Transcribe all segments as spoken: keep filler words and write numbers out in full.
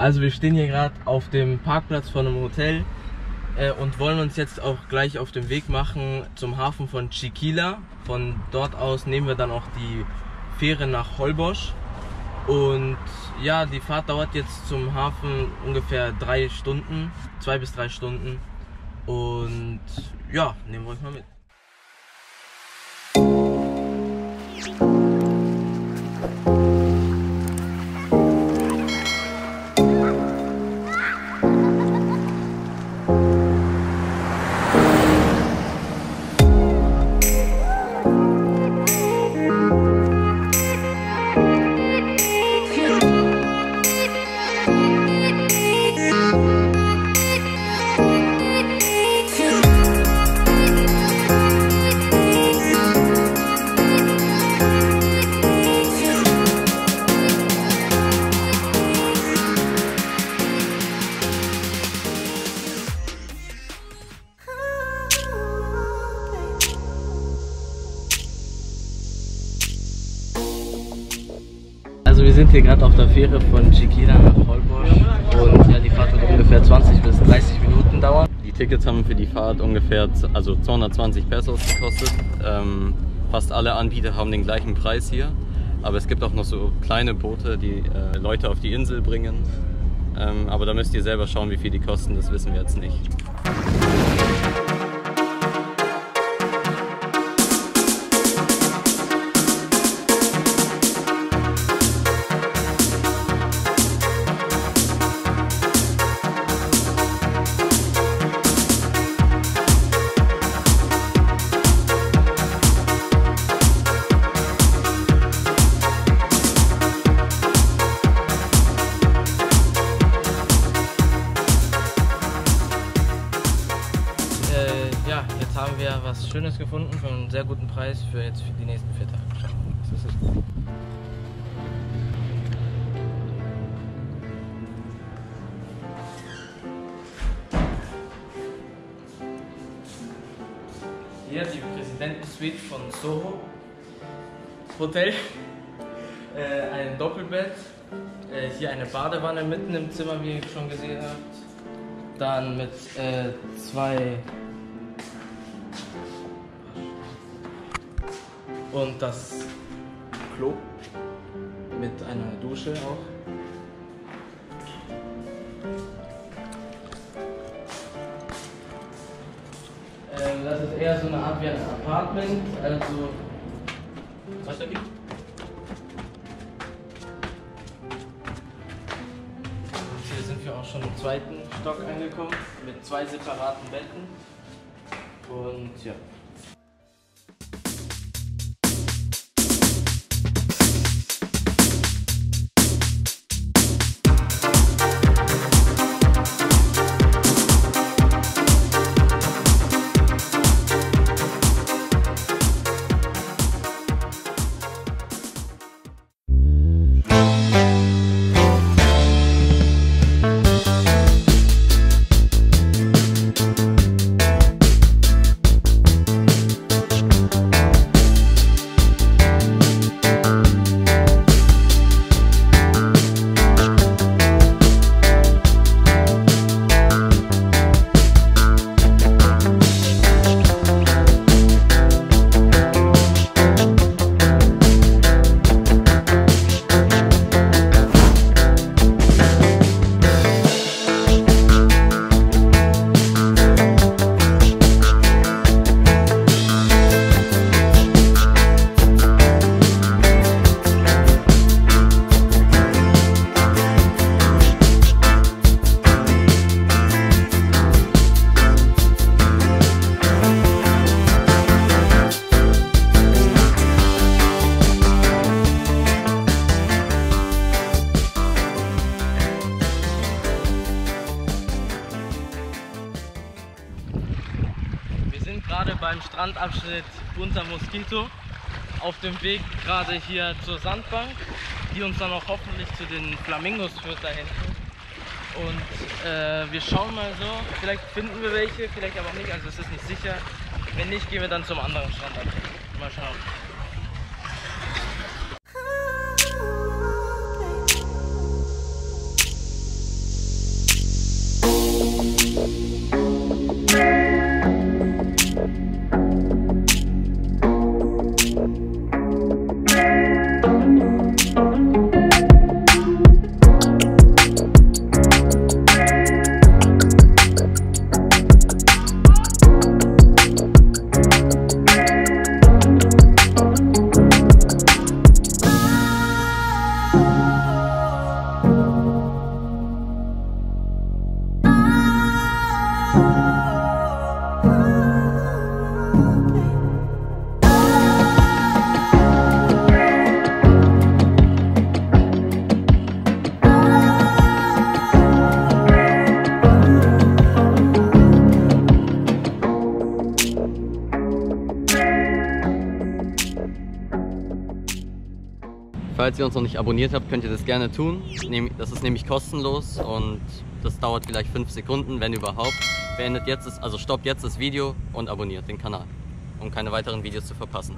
Also wir stehen hier gerade auf dem Parkplatz von einem Hotel äh, und wollen uns jetzt auch gleich auf den Weg machen zum Hafen von Chiquila. Von dort aus nehmen wir dann auch die Fähre nach Holbox. Und ja, die Fahrt dauert jetzt zum Hafen ungefähr drei Stunden, zwei bis drei Stunden. Und ja, nehmen wir euch mal mit. Also wir sind hier gerade auf der Fähre von Chiquila nach Holbox und ja, die Fahrt wird ungefähr zwanzig bis dreißig Minuten dauern. Die Tickets haben für die Fahrt ungefähr also zweihundertzwanzig Pesos gekostet. Ähm, fast alle Anbieter haben den gleichen Preis hier, aber es gibt auch noch so kleine Boote, die äh, Leute auf die Insel bringen. Ähm, aber da müsst ihr selber schauen, wie viel die kosten, das wissen wir jetzt nicht. Ja, jetzt haben wir was Schönes gefunden für einen sehr guten Preis für jetzt für die nächsten vier Tage. Das ist es. Hier die Präsidentensuite von Soho Hotel. Äh, ein Doppelbett. Äh, hier eine Badewanne mitten im Zimmer, wie ihr schon gesehen habt. Dann mit äh, zwei und das Klo mit einer Dusche auch. Ähm, das ist eher so eine Art wie ein Apartment, also was da gibt. Hier sind wir auch schon im zweiten Stock angekommen mit zwei separaten Betten und ja. Gerade beim Strandabschnitt Punta Mosquito auf dem Weg gerade hier zur Sandbank, die uns dann auch hoffentlich zu den Flamingos führt da hinten. Und äh, wir schauen mal so, vielleicht finden wir welche, vielleicht aber auch nicht, also es ist nicht sicher. Wenn nicht, gehen wir dann zum anderen Strandabschnitt. Mal schauen. falls ihr uns noch nicht abonniert habt, könnt ihr das gerne tun. Das ist nämlich kostenlos und das dauert vielleicht fünf Sekunden, wenn überhaupt. Beendet jetzt das, also stoppt jetzt das Video und abonniert den Kanal, um keine weiteren Videos zu verpassen.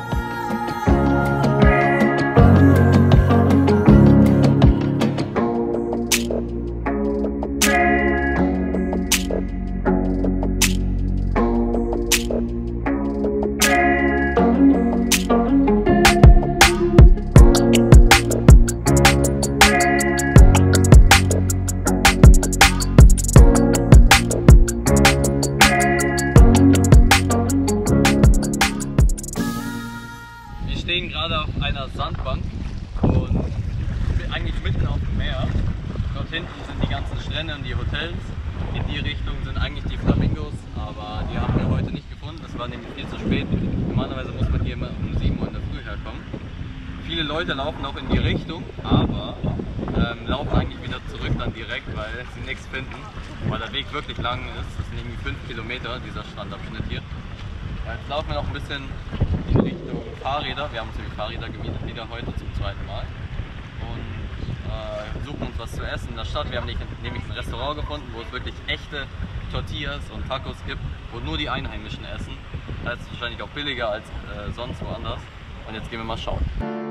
Wir stehen gerade auf einer Sandbank und eigentlich mitten auf dem Meer. Dort hinten sind die ganzen Strände und die Hotels. In die Richtung sind eigentlich die Flamingos, aber die haben wir heute nicht gefunden. Das war nämlich viel zu spät. Normalerweise muss man hier immer um sieben Uhr in der Früh herkommen. Viele Leute laufen auch in die Richtung, aber ähm, laufen eigentlich wieder zurück dann direkt, weil sie nichts finden. Weil der Weg wirklich lang ist. Das sind irgendwie fünf Kilometer, dieser Strandabschnitt hier. Jetzt laufen wir noch ein bisschen in Richtung Fahrräder. Wir haben uns nämlich Fahrräder gemietet, wieder heute zum zweiten Mal. Und äh, suchen uns was zu essen in der Stadt. Wir haben nämlich ein Restaurant gefunden, wo es wirklich echte Tortillas und Tacos gibt, wo nur die Einheimischen essen. Das heißt, es ist wahrscheinlich auch billiger als äh, sonst woanders. Und jetzt gehen wir mal schauen.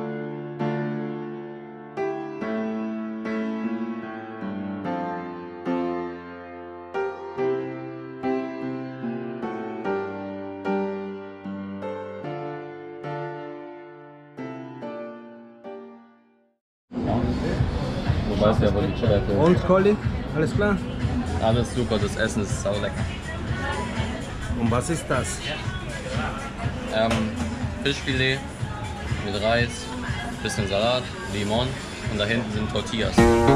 Du weißt ja, wo die Toilette ist. Und Colli, alles klar? Alles super, das Essen ist sau lecker. Und was ist das? Ähm, Fischfilet mit Reis, bisschen Salat, Limon und da hinten sind Tortillas.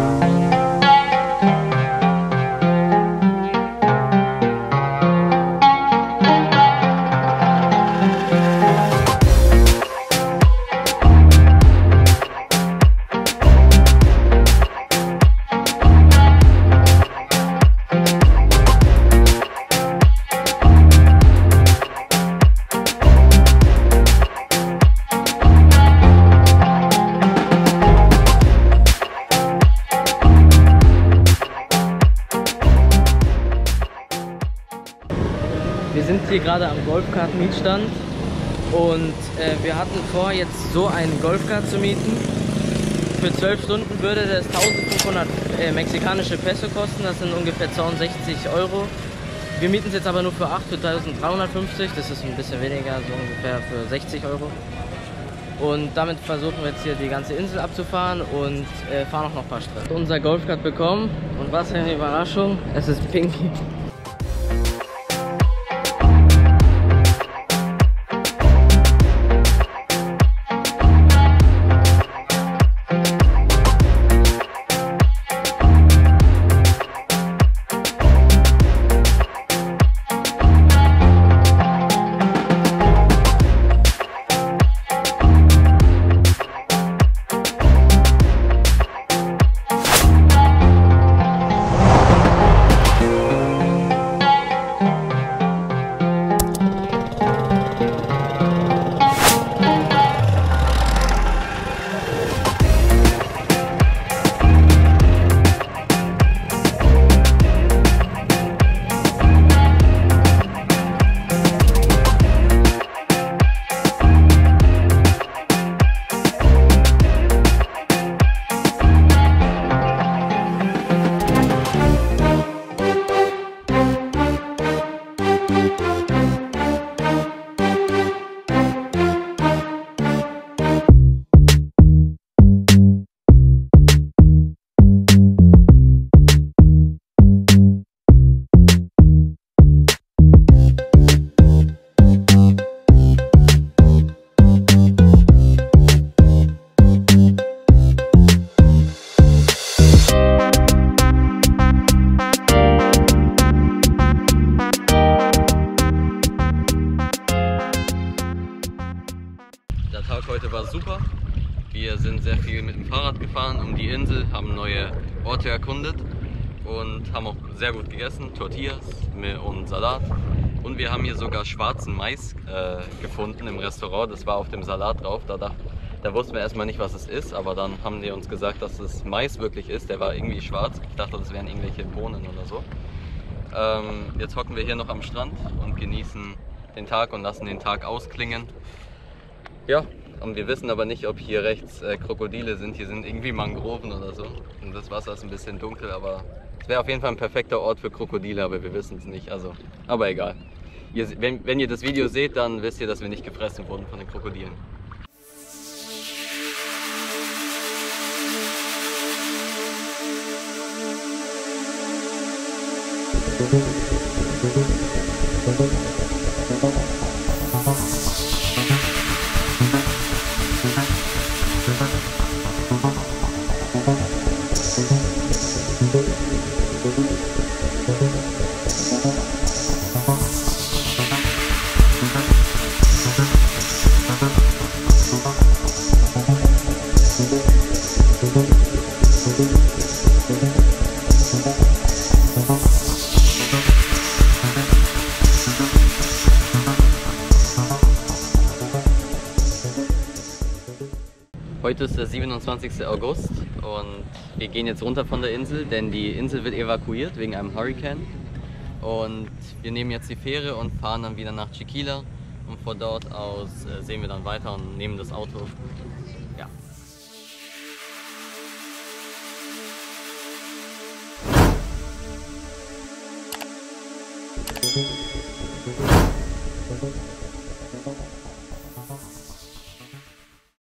Wir sind hier gerade am Golfkart-Mietstand und äh, wir hatten vor, jetzt so einen Golfkart zu mieten. Für zwölf Stunden würde das eintausendfünfhundert äh, mexikanische Peso kosten, das sind ungefähr zweihundertsechzig Euro. Wir mieten es jetzt aber nur für acht, für eintausenddreihundertfünfzig, das ist ein bisschen weniger, so ungefähr für sechzig Euro. Und damit versuchen wir jetzt hier die ganze Insel abzufahren und äh, fahren auch noch ein paar Strecken. Unser Golfkart bekommen und was für eine Überraschung, es ist Pinky. Der Tag heute war super. Wir sind sehr viel mit dem Fahrrad gefahren um die Insel, haben neue Orte erkundet und haben auch sehr gut gegessen, Tortillas und Salat. Und wir haben hier sogar schwarzen Mais äh, gefunden im Restaurant, das war auf dem Salat drauf. Da, Da wussten wir erstmal nicht, was es ist, aber dann haben die uns gesagt, dass es Mais wirklich ist. Der war irgendwie schwarz. Ich dachte, das wären irgendwelche Bohnen oder so. Ähm, jetzt hocken wir hier noch am Strand und genießen den Tag und lassen den Tag ausklingen. Ja, und wir wissen aber nicht, ob hier rechts äh, Krokodile sind. Hier sind irgendwie Mangroven oder so. Und das Wasser ist ein bisschen dunkel, aber es wäre auf jeden Fall ein perfekter Ort für Krokodile, aber wir wissen es nicht. Also, aber egal. Ihr, wenn, wenn ihr das Video seht, dann wisst ihr, dass wir nicht gefressen wurden von den Krokodilen. Heute ist der siebenundzwanzigste August und wir gehen jetzt runter von der Insel, denn die Insel wird evakuiert wegen einem Hurrikan. Und wir nehmen jetzt die Fähre und fahren dann wieder nach Chiquila und von dort aus äh, sehen wir dann weiter und nehmen das Auto